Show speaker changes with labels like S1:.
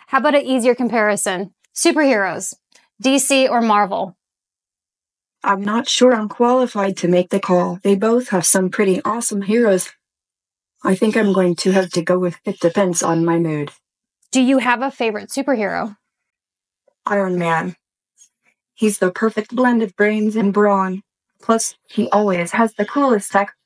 S1: How about an easier comparison? Superheroes, DC or Marvel?
S2: I'm not sure I'm qualified to make the call. They both have some pretty awesome heroes. I think I'm going to have to go with it depends on my mood.
S1: Do you have a favorite superhero?
S2: Iron Man. He's the perfect blend of brains and brawn. Plus, he always has the coolest tech.